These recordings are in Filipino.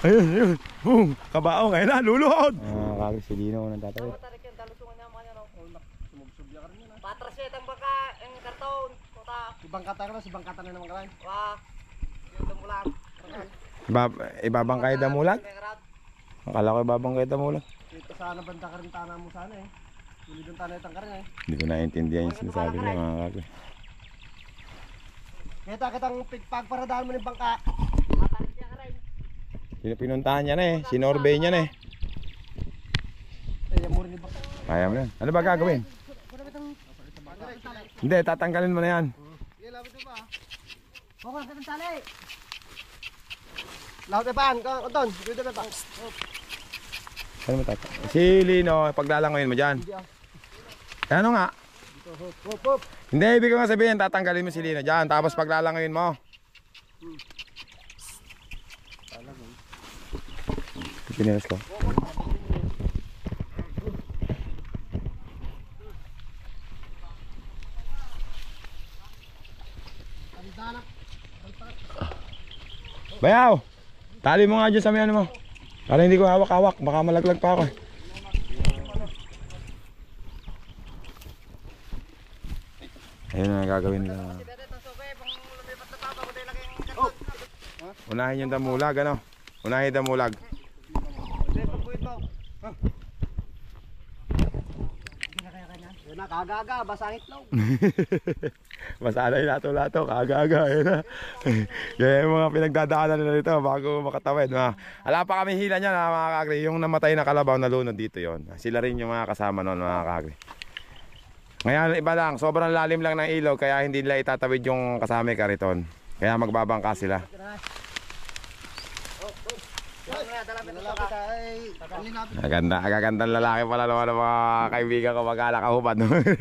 Ayun, ayun. Kabaong, ngayon na, luluhod. Kagri si Lino nang tatawid. Patraset ang baka, ang karton. Ibang kata ka na, ibang kata na naman ka rin. Wah, yung damulan. Ibabangkay damulan? Akala ko ibabangkay damulan. Ito sana banda ka rin tanah mo sana eh. Hindi doon tanah itang ka rin eh. Hindi ko naiintindihan yung sinasabi niya mga kagri. Kita kitang pagparadahan mo ng bangka. Matarik niya ka rin. Pinuntahan niya na eh, sinorvey niya na eh. Kaya mo yan. Ano ba gagawin? Hindi, tatanggalin mo na yan. Bukal ka ng tali. Laut epaan, Anton. Dito na pa. Ano mo tata? Si Lino, paglalangoyin mo dyan. Ano nga? Hindi, ibig ko nga sabihin, tatanggalin mo si Lino dyan. Tapos paglalangoyin mo. Pinilas ko. Bayaw! Tali mo nga dyan sa may ano mo. Para hindi ko hawak-hawak. Baka malaglag pa ako. Ayun na gagawin nila. Unahin yung damulag ano. Unahin yung damulag. Nakagaga, basangit lang. Masala yung lato-lato, kagaga. Kaya yung mga pinagdadaanan nila dito bago makatawid. Ala pa kami hila niya mga kagri. Yung namatay na kalabaw na lunod dito yon. Sila rin yung mga kasama noon mga kagri. Ngayon iba lang, sobrang lalim lang ng ilog kaya hindi nila itatawid yung kasama kariton. Kaya magbabangka sila. Agagandang lalaki pala naman ng mga kaibigan ko magkakahubad.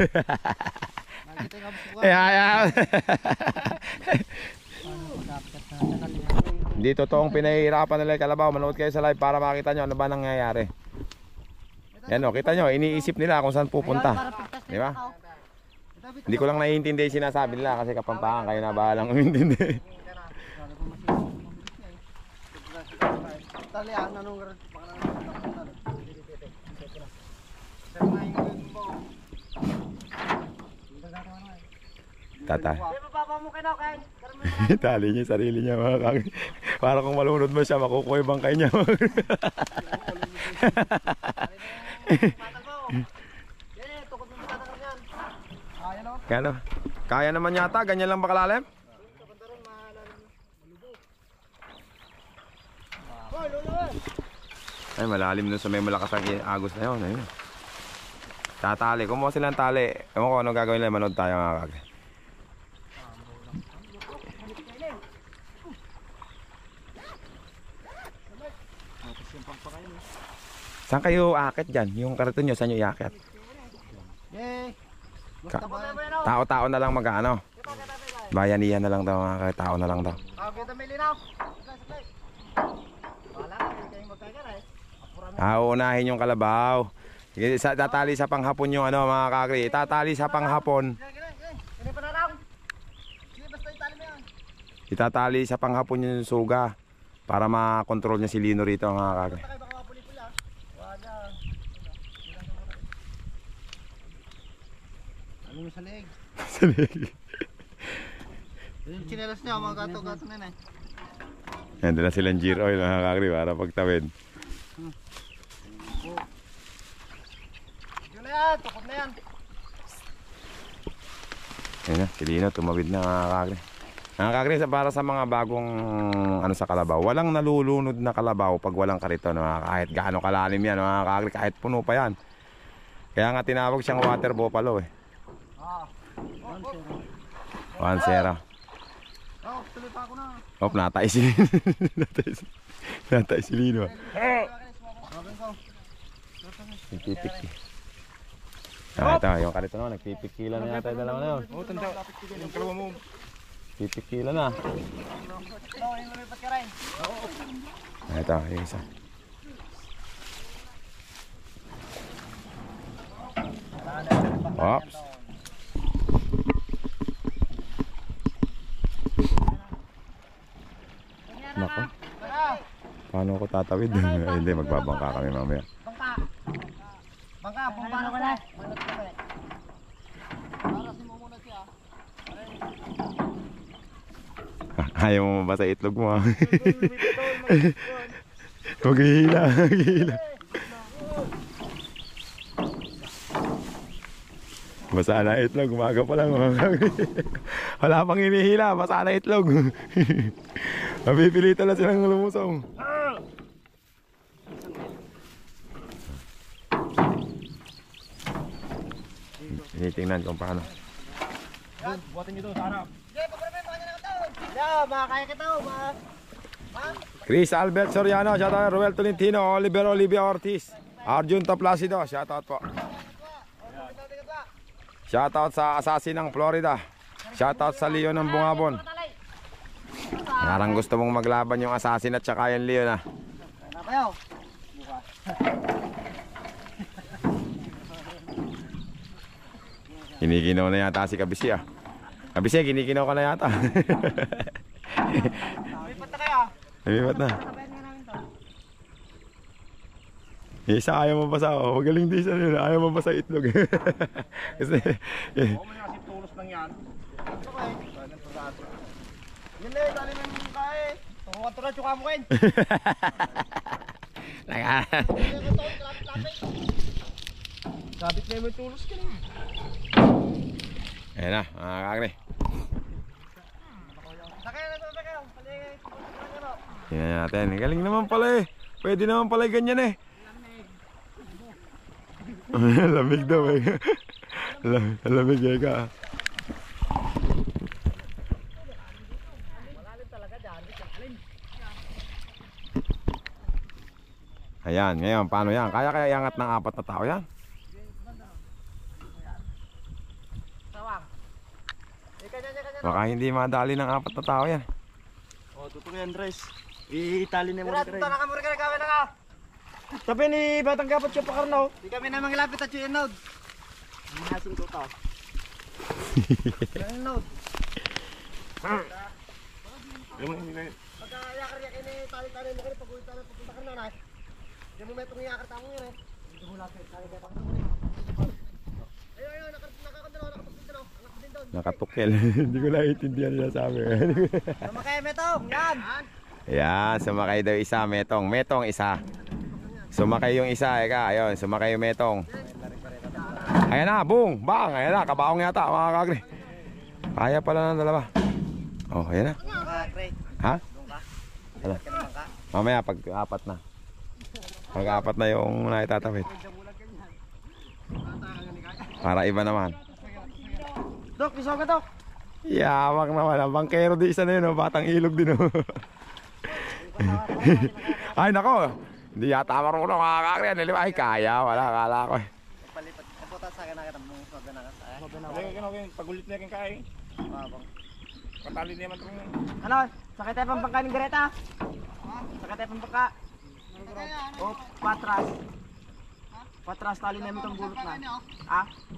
Hindi totoong pinahihirapan nila yung kalabaw. Manood kayo sa live para makita nyo ano ba nangyayari. Yan o, kita nyo, iniisip nila kung saan pupunta. Di ba? Hindi ko lang naiintindi yung sinasabi nila kasi kapampangan kayo na bahalang umintindi. Talian, anong Tata. Tali niya sarili niya mga kagri. Para kung malunod mo siya, makukuha yung bangkay niya. Kaya naman yata, ganyan lang ba kalalim? Ay, malalim nun sa may malakas ang agos na yun. Ayun. Tatali, kumuha silang tali. Ewan ko anong gagawin nila, manood tayo mga kagri. Saan kayo akit dyan? Yung kariton nyo, saan nyo iakit? Tao-tao na lang mag-ano. Bayanihan na lang daw mga tao na lang daw. Uunahin yung kalabaw. Tatali sa panghapon yung ano mga kagri. Tatali sa panghapon. Itatali sa panghapon yung suga para makontrol niya si Lino rito mga kagri. Ano sa leg? Sa leg. Yung chinelas niya, mga gato-gato na yun eh. Yan, doon na silang gear oil mga kagri para pagtawid. Yun na yan, tukot na yan. Yan na, si Lino tumawid na mga kagri. Mga kagri, para sa mga bagong ano sa kalabaw, walang nalulunod na kalabaw pag walang kariton. Kahit gaano kalalim yan mga kagri, kahit puno pa yan. Kaya nga tinawag siyang water buffalo eh. 1-0. Oh, tuloy pa ako na. Oh, natay si Lino. Natay si Lino. Nagpipiki. Ito, yung karito naman, nagpipikila na yata yung dalawa na yun. Oo, tanda. Yung kalawa mo. Pipikila na. Ito, yung isa. Oops. Nako. paano ako tatawid? Hindi, magbabangka kami mamaya. Bangka. Bangka, paano ka na? Parasin mo muna siya. Ayaw mo mabasa itlog mo. Maghihila, maghihila. Basa na itlog, umaga pa lang. Wala pang hinihila, basa na itlog. Mapipilitan na silang lumusong. Tinitingnan kung paano. Buhatin nyo doon sa harap. Makakaya kita ho, Chris Albert Soriano, shoutout. Roel Tolentino, Oliver Olivia Ortiz, Arjun Taplacido, shoutout po. Shoutout sa Assassin ng Florida. Shoutout sa Leon ng Bungabon. Parang gusto mong maglaban yung Assassin at saka yung Leon, ah. Kinikinaw na yata si Kabisi, ah. Kabisi, kinikinaw ka na yata. Lipat na kayo. Lumipat na. Isa ayaw mabasa, oh. Magaling din siya nila. Ayaw mabasa itlog. Kasi Oo mo na kasi tulos lang yan. Yan na, dali mo yung kae. Tunguan to na, tsuka mo kain. Sabit na yung tulos ka na. Ayan na, mga kakri. Sakay na kayo. Tingnan natin. Galing naman pala eh. Pwede naman pala ganyan eh. Lamig daw eh. Lamig eh ka. Ayan, ngayon, paano yan? Kaya iangat ng 4 na tao yan? Baka hindi madali ng 4 na tao yan. O, tutuloy Andres. Itali na mo rin Ito na kamuri ka na kawin na ka. Sabi ni Batang Gapat siya pakarnaw. Di kami na manglapit at yung node. Mahasing ko to. Yung node. Pagka-yakar-yak ini tali-tali mo kayo pag-uwi tayo papunta ka na. Hindi mo metong yakar tamo yun eh. Hindi mo lapit. Ayun, nakakandalo, nakapagpintalo. Anak din doon. Nakatukel. Hindi ko naiintindihan nila sa amin. Sumakay metong, yan. Ayan, sumakay daw isa, metong. Metong isa. Sumakay yung isa, eka. Ayun, sumakay yung metong. Ayan na, boom, bang. Ayan na, kabaong yata, mga kakri. Kaya pala ng dalawa. Oh, ayan na. Ha? Ano? Mamaya, pag-apat na. Pag-apat na yung naitatawid. Para iba naman. Dok, isaw ka, Dok. Yamak naman. Ang bangkero di isa na yun, oh. Batang ilog din, oh. Ay, nako. Hindi yata marunong mga kakri. Ay, kaya. Wala, kala ko eh. Palipat. Kaputa sa akin na kita mong swag na ka. Pagulit na yung kain. Patali naman itong... Ano? Sakay tayo pang bangka ng Greta? Sakay tayo pang bangka? O, patras. Patras, tali namin itong gulot na. Ha?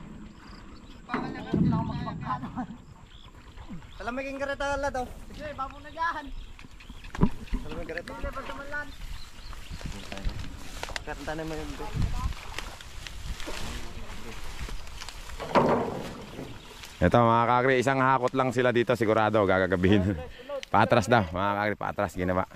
Talamiging Greta ala daw. Sige, babong na dyan. Talamiging Greta. Hindi, pagkamanlan. Kanta naman yung bro. Ito mga kakri, isang hakot lang sila dito sigurado gagagabihin. Patras daw, mga kakri, patras ginawa.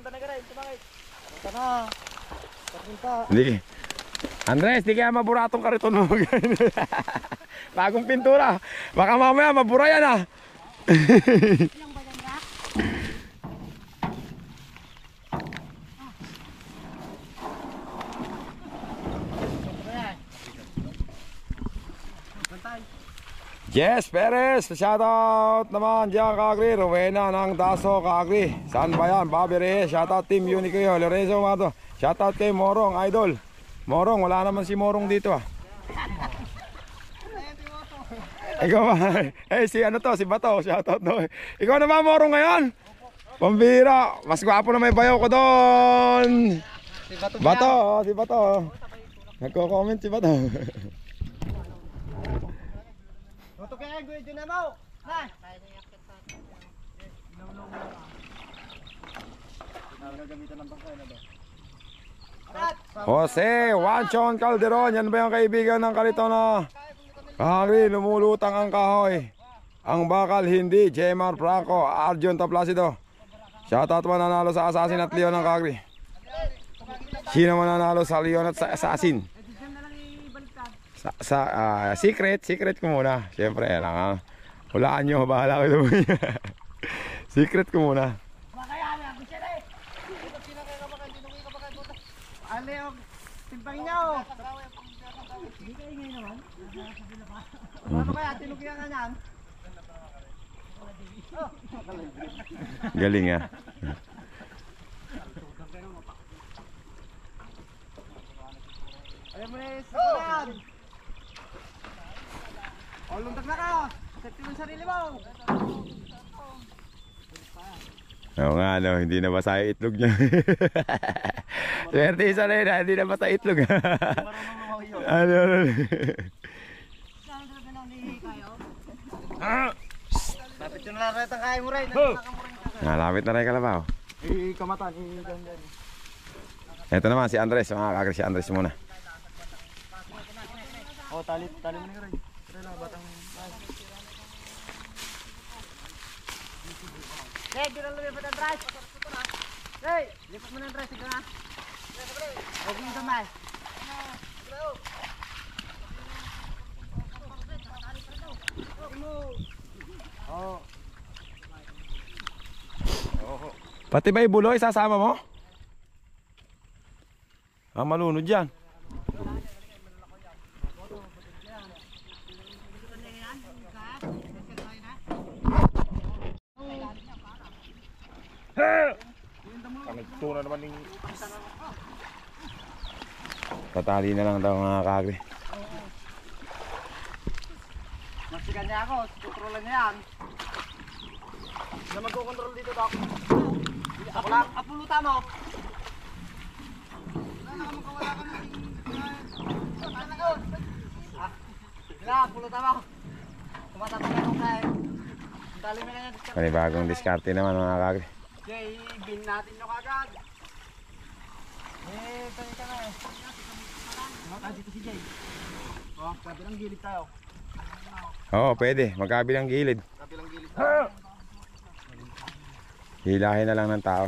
Hindi. Andres, di kaya maburatong kariton mo. Bagong pintura. Baka mamaya mabura yan ah. Yes, Perez, shoutout naman dyan kakri, Rowena ng Daso kakri. Saan ba yan? Bobby Reyes, shoutout Team Unico yun. Lorenzo Mato, shoutout kay Morong, idol. Morong, wala naman si Morong dito ah. Ikaw ba? Eh si ano to, si Bato, shoutout no. Ikaw na ba Morong ngayon? Pambira, mas gwapo na may bayaw ko doon. Si Bato. Bato, si Bato. Nagko-comment si Bato. Tutok kaya gue dyan na mo. Na. Gagamitan ng bangka na ba? Jose Wanchon Calderon. Yan ba yung kaibigan ng kalito na kakagri, lumulutang ang kahoy? Ang bakal hindi. Jemar Franco, Arjun Taplacido. Shoutout mananalo sa Assassin at Leon ng kakagri. Sino mananalo sa Leon at sa Assassin? Secret ko muna. Siyempre, lang hulaan nyo, bahala ko ito. Secret ko muna. Ano yung timpangin niya o? Hindi kayo ngayon naman. Ano kaya? Tinugyan ka niyan? Galing ah. Alam mo na yung sikuran. O, lundag na ka. Safety mo yung sarili mo. Oo nga, no, hindi na basa yung itlog niya. Swerte isa na yun, hindi na basa itlog. Ano. Lapit yung larat ang kaya mo rin. Nalapit na rin kalabaw. Kamatan, ganyan. Ito naman si Andres, mga kakagri, si Andres muna. O, tali mo na rin. Hey, di lang lumipat ang drive. Hey, lipat mo na ang drive. Sige na. Huwag mo damay. Pati ba yung buloy, sasama mo? Malunod yan. Tuna naman yung... Tatali na lang daw mga kakagri. Masikan niya ako, kontrolan niya yan. Na magkocontrol dito Doc. Ako lang, apulutan mo. Wala ka na Sila, apulutan mo. Tumatatapin ko kayo. Dali mo na yan. Panibagong diskarte naman mga kakagri. Jay, bin natin nyo kagad. Tayo ka na eh. Tayo dito si Jay. Kabilang gilid tayo. Oo, pwede. Magkabilang gilid. Kabilang gilid tayo. Hilahin na lang ng tao.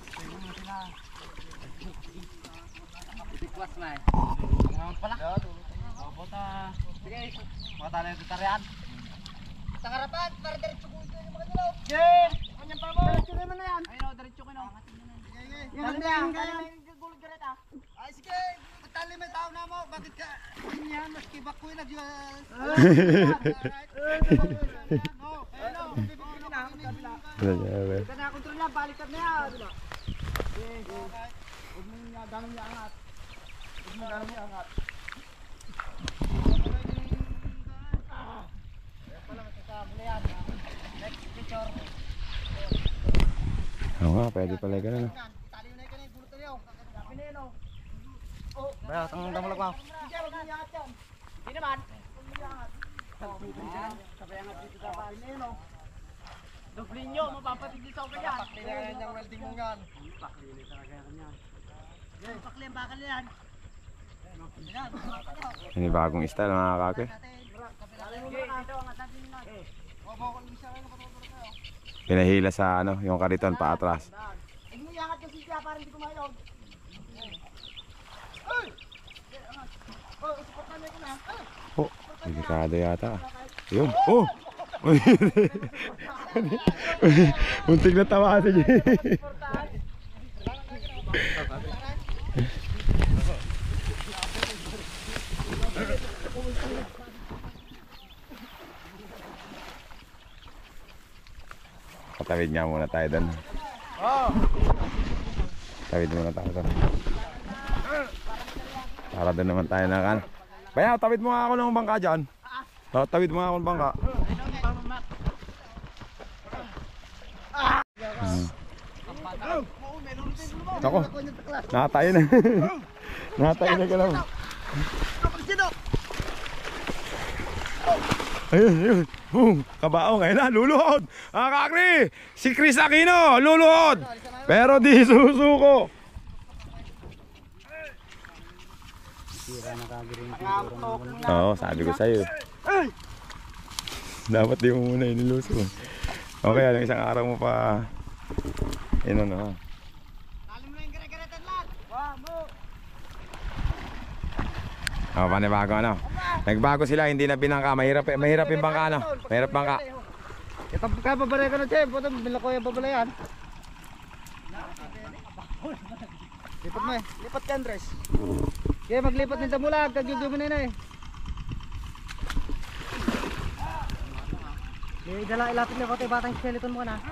Itikwas na eh. Ngayon pala. Pupunta. Sige, makatala yung tutarian. Sa harapan, para diretso ko ito yung mga dilaw. Jay! Kanyang pa mo. Diretso naman na yan. Ayun o, diretso ko na. Dali na yan. Dali na yung gulog direct ah. Ay sige, tali may tao na mo. Bakit ka? Ganyan, maski bakoy na diyo. Ito na kontrol niya, balikan na yan. Huwag mo yung ganong niya angat. Huwag mo ganong niya angat. Next picture. Oo nga, pwede pala yung ganun. Tali na yung gulot na niyo. Sabi na yun o. Kaya, tangang damulag mo. Hindi, huwag mo iangat yan. Hindi naman. Huwag mo iangat. Sabay angat dito sa bahay na yun o. Doblin nyo, mapapatigil sa ugal yan. Pakli na yan yung welding mo yan. Pakli na talaga yan. Pakli ang bakal yan. Panibagong style mga kakagri. Pinahila sa ano, yung kariton pa atras. Huwag mo iangat yung sisya para hindi kumayog. Oh, delikado yata. Yun. Oh! Muntik na tawa si Jay. Patawid nga muna tayo doon. Tawid muna tayo doon. Para doon naman tayo na kan. Bayaw, tawid mo nga ako ng bangka dyan. Tawid mo nga ako ng bangka. Ako, nakatayo na. Nakatayo na ka lang. Ayun, ayun. Boom, kabaong. Ayun na, luluhod. Mga kakri, si Chris Aquino, luluhod. Pero di susuko. Sira na kagiri yung pintura. Oo, sabi ko sa'yo. Dapat di mo muna iniluso. Okay, alang isang araw mo pa. Yun ano ha. Tali mo na yung gare-garetan lahat. Mo. Panibago ano. Nagbago sila, hindi na binangka. Mahirap yung bangka ano. Mahirap bangka. Kaya pabalay ka na, Che. Puto, bila ko yung pabalayan. Lipat mo eh. Lipat ka, Andres. Kaya maglipat nito mula. Kagigyo mo na yun eh. Dala ilapit na ko tayo batang skeleton mo na.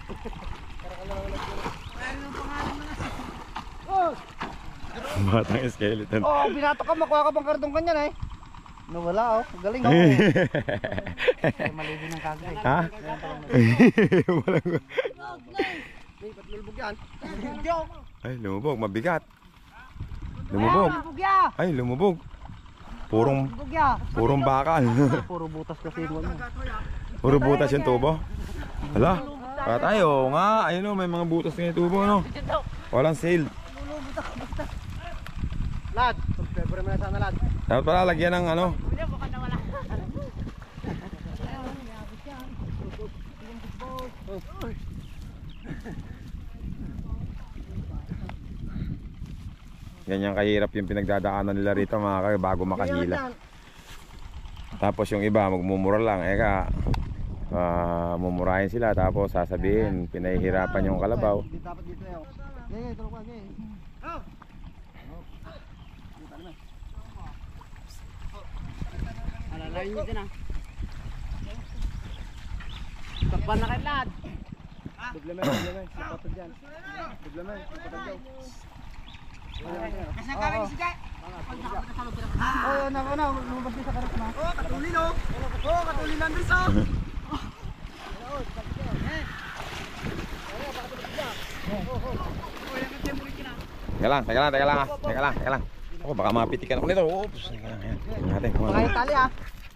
Batang skeleton. Oh, binato ka. Makuha ka bang kartong kanyan eh. Nawala oh. Galing oh. Malibin ng kagay. Ha? Walang... Ba't lulubog yan? Ay, lumubog. Mabigat. Lumubog. Ay, lumubog. Purong bakal. Puro butas kasi yun. Puro butas yung tubo. Hala. Patay, oo nga. Ayun o, may mga butas na yung tubo, no? Walang seal. Lad, February mo na sana lad. Dapat pala lagyan ng ano. Ganyan kahirap yung pinagdadaanan nila rito mga kaya bago makahila. Tapos yung iba magmumura lang. Eka, mumurahin sila tapos sasabihin pinahihirapan yung kalabaw. Dapat dito eh. Ngayon, tulog ka ngayon. Alalayin nyo din ah. Takpan na kayo lahat. Dublemen. Kapatid yan. Dublemen, kapatid yan. Kasi kami ni Sige. Oh, na, lumabas din sa karat na. Oh, katulin oh. Oh, katulin lang din sa. Teka lang. Ako baka mapitikan ako nito. Oops. Teka lang. Ayan. Natin. Mga tali ah.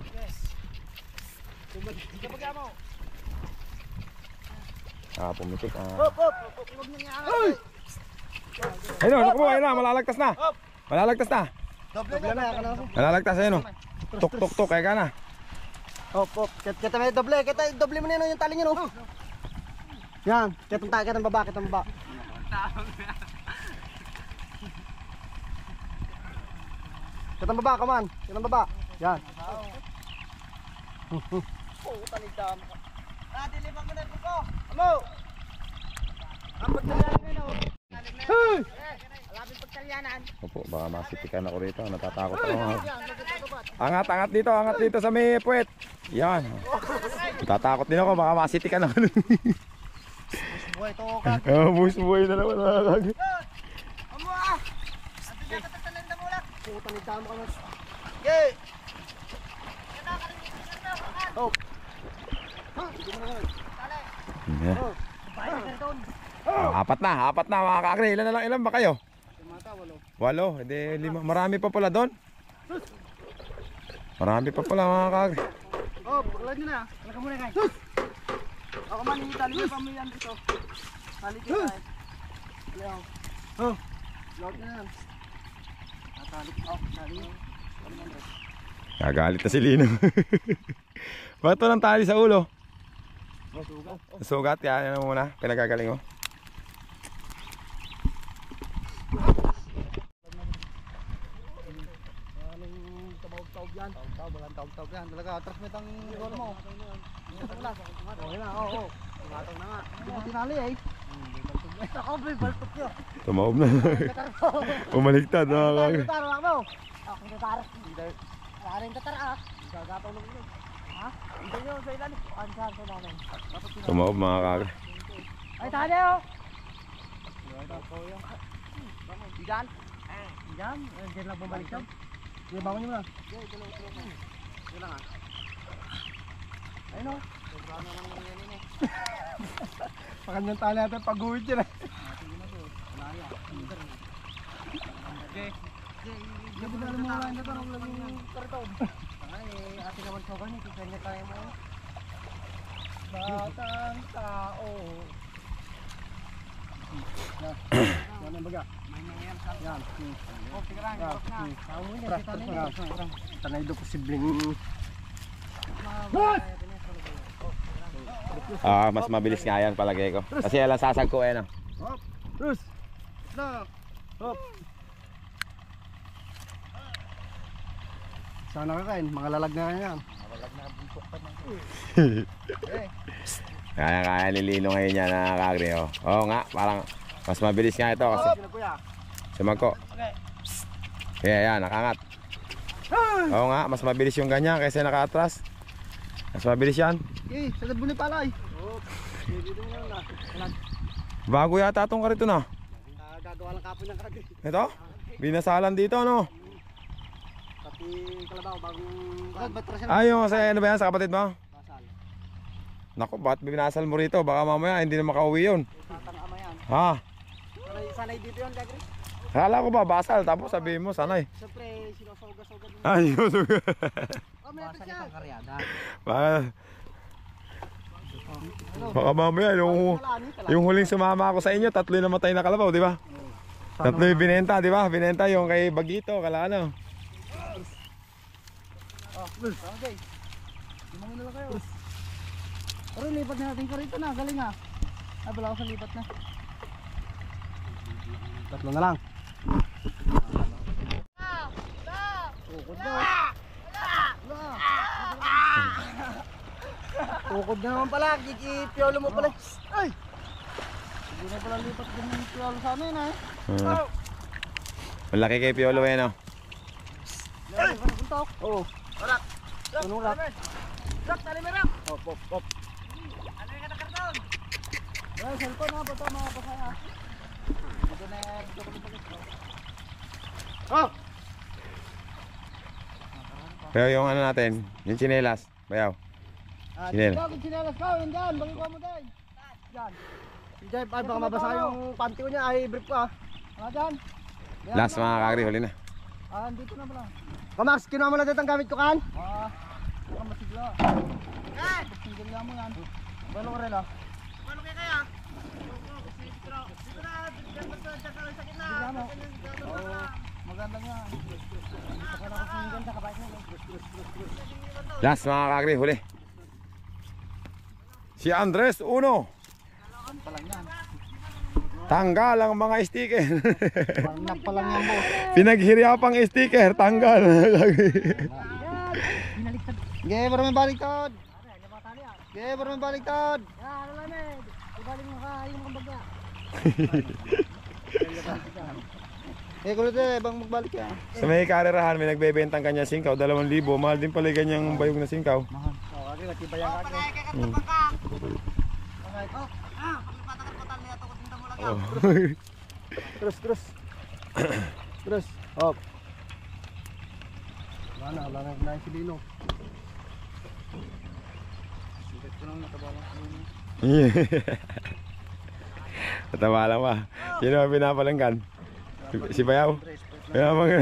Pumitik. Hop. Huwag niyo nga. Ayun, naku mo, ayun na, malalagtas na. Doble na yan. Malalagtas, ayun o. Tuk, kaya ka na. Hop. Kita may doble. Kita doble mo na yun yung tali nyo no. Yan. Kitang baba. Kitang baba, come on. Kitang baba. Yan. Tanig damo ka. Dilibang mo na ito ko. Amo! Ang pagtalyanan na o. Alapin pagtalyanan. Opo, baka masitikan ako rito. Natatakot ako. Angat dito sa may puwet. Yan. Natatakot din ako, baka masitikan ako. Buhay to ka. Buhay na naman. Amo ah! At pinakatatalan na mula. Tanig damo ka na. Yay! Oh. Apat na mga kakri. Ilan ba kayo? 8. Hindi 5. Marami pa pala doon. Marami pa pala mga kakri. Oh, paglalad nyo na. Wala ka muna guys. Ako man, itali nyo pa mo yan dito. Tali ko tayo. Tali ako. Oh, load na yan. Tali ko. Tali. Gagalit na si Lino. Bakit walang tali sa ulo? Sugat, yan na muna. Pinagagaling mo. Taog yan. Taog yan. Talaga, transmit ang role mo. Okay na, oo. Tumatog na nga. Hindi mo tinali eh. Ako, baltok yun. Tumaob na. Umaligtad na mga kakri. Tataro ako. Ako tataro. Wala rin tataro ah. Gagataw lang yun. Ha? Hindi nyo sa ilalim. Ang saan sa namin. Tumaob mga kakri. Ay, tali oh! Diyan? Diyan? Diyan lang bumalik siya. Sige, bangon nyo muna. Diyan lang ah. Ayun o. Pakanyang tali natin pag-uwid yun eh. Okay. Hindi na alam mo wala na parang lang yung karton. Ay, ate naman sa ganyan. Kanya tayo mo. Batang tao. ng baga. Yan. Oh, tigran, hirap na. Tanay do posibleng. Mas mabilis nga yan palagay ko. Kasi alang sasag ko eh no. Hop. Terus. Na. Hop. Sana ka kain, mga lalag na yan. Lalag na buntok pa man. Kaya nilino ngayon yan nakakagri. Oo nga, parang mas mabilis nga ito kasi. Sumagko. Kaya yan, nakangat. Oo nga, mas mabilis yung ganyan kaysa naka-atras. Mas mabilis yan. Eh, sa labon ni palay. Bago yata itong karito na. Gagawa lang kapon ng karagay. Ito? Binasalan dito no? Pati kalabaw, bagong... Ayun, kasi ano ba yan sa kapatid mo? Basal. Naku, bakit binasal mo rito? Baka mamaya hindi na makauwi yun. Tatang ama yan. Ha? Sanay dito yun, Gagri. Akala ko ba basal, tapos sabihin mo sanay. Siyempre, sinusoga-soga din. Ayun. Basal itong karyada. Baka mamaya yung huling sumama ako sa inyo, 3 na namatay na kalabaw, di ba? 3 yung binenta, di ba? Binenta yung kay Bagito, kala ano. Okay. Lumangin na lang kayo. Pero lipat na natin ka rito na, galing ah. Bala ako sa lipat na. 3 na lang. Tukod na. Tukod na naman pala, kikipiolo mo pala. Ay! Hindi na pala lipat din yung piolo sa amin eh. Malaki kay Piolo eh no? Oo. Rak! Tunong rak! Rak! Tali mo rak! Hop, hop, hop! Ano yung katakarton? Wala, cellphone ha, bato mga pasaya. Dito na dito ko nipagit. Hop! Pero yung ano natin, yung tsinelas, bayaw. Sinel. Sinelas ka, yun dyan, bagay ko mo dyan. Dyan. Dyan, baka mabasa yung panty ko niya, ay brief ko ha. Dyan. Last mga kagri, huli na. Dito na pala. Kamax, kinuha mo na dito ang gamit ko kan? Baka masigla. Kan! Singgil mo yan. Balo ka rin ah. Balo kayo kaya? Dito na, dyan ka lang sa kina. Maganda nga. Baka na kasi yung ganda, kabait mo. Last mga kagri, huli. Si Andres, uno. Tanggal ang mga sticker. Pangnap pa lang yan mo. Pinaghirapang sticker, tanggal. Gaya, baro may baliktad. Gaya, baro may baliktad. Ano lang eh. Ibalik mo ka, yung kambaga. Kulot eh, bang magbalik ka. Sa may karerahan, may nagbebentang kanya singkaw, 2,000. Mahal din pala ganyang bayog na singkaw. Mahal. Okay, matibayan ka. Terus. Terus. Hop. Wala na si Lino. Sikat ko lang natabalang ko yun. Natabalang ba? Sino ang pinapalanggan? Si Bayaw? Bayaw mga.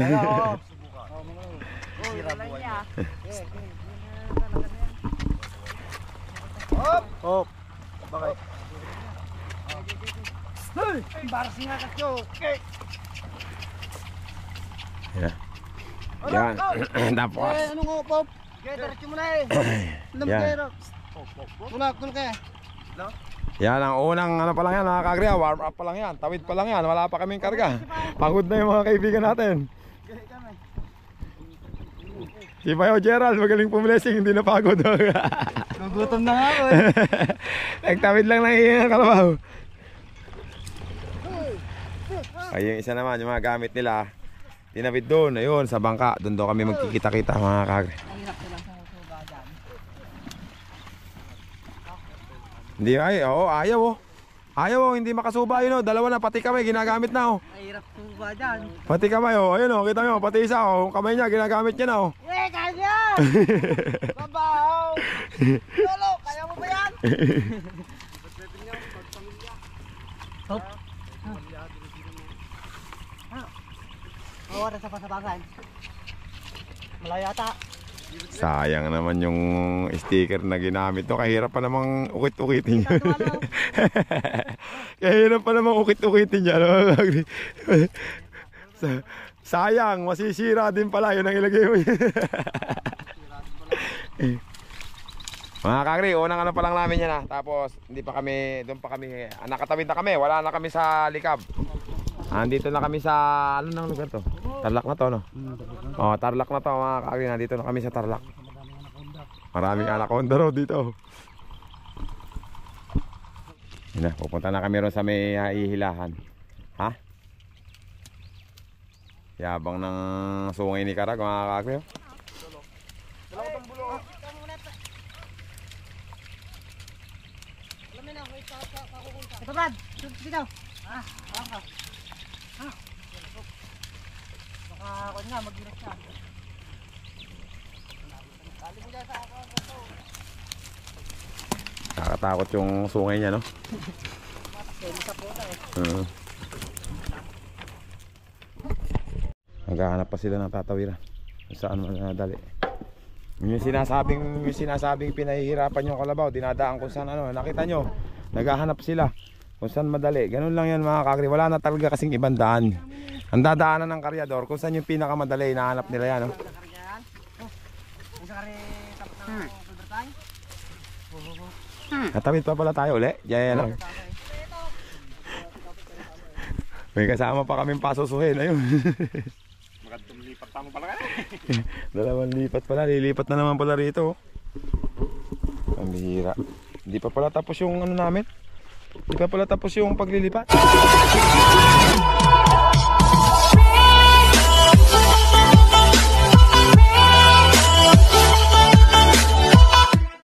Hop. Bakit? Embarrassing nga kasyo. Yan. Tapos. Ano nga, Pop? Kaya diretso mo na eh. Yan. Tulak kaya. Yan ang unang ano pa lang yan mga kagri, warm up pa lang yan, tawid pa lang yan, wala pa kaming karga. Pagod na yung mga kaibigan natin. Si Bayo Gerald, magaling pumilesing, hindi na pagod. Gugutom na nga ako eh. Nagtawid lang ng iingang kalabaw. Ay yung isa naman, yung mga gamit nila, tinawid doon, ayun, sa bangka. Doon kami magkikita-kita mga kagri. Hindi ay, ayaw Ayaw hindi makasuba yun dalawa na, pati kamay ginagamit na Mahirap suba dyan. Pati kamay ayun kita nyo, pati isa kamay niya ginagamit niya na kaya! Babaw! Lolo, kaya mo ba yan? Hop! Wala sa pasabasan. Malayo ata. Sayang naman yung sticker na ginamit to. Kahirap pa namang ukit-ukitin yun. Kahirap pa namang ukit-ukitin yan. Sayang, masisira din pala. Yun ang ilagay mo yun. Mga kakri, unang ano pa lang namin yan ha. Tapos hindi pa kami, doon pa kami, nakatawid na kami. Wala na kami sa likab. Andito na kami sa, ano nang lugar to? Tarlac na to, no? Oh, Tarlac na to mga kakri. Nandito na kami sa Tarlac. Maraming anaconda raw dito. Yun na, pupunta na kami ron sa may hihilahan. Ha? Yabang ng sungay ni Karag mga kakri. Ito Brad, dito. Baka ako nga mag-irap siya. Nakakatakot yung sungay niya, no? Naghahanap pa sila ng tatawiran. Saan madali. Yung sinasabing pinahihirapan yung kalabaw, dinadaan kung saan ano, nakita nyo, naghahanap sila kung saan madali. Ganun lang yan mga kakri, wala na talaga kasing ibang daan. Ang dadaanan ng karyador, kung saan yung pinakamadali, hinahanap nila yan, no? Natawid pa pala tayo uli. Yan lang. May kasama pa kaming pasusuhin. Ayun. Magandang lipat pa mo pala ka. Dalawang lipat pala. Lilipat na naman pala rito. Ang bihira. Hindi pa pala tapos yung ano namin. Hindi pa pala tapos yung paglilipat.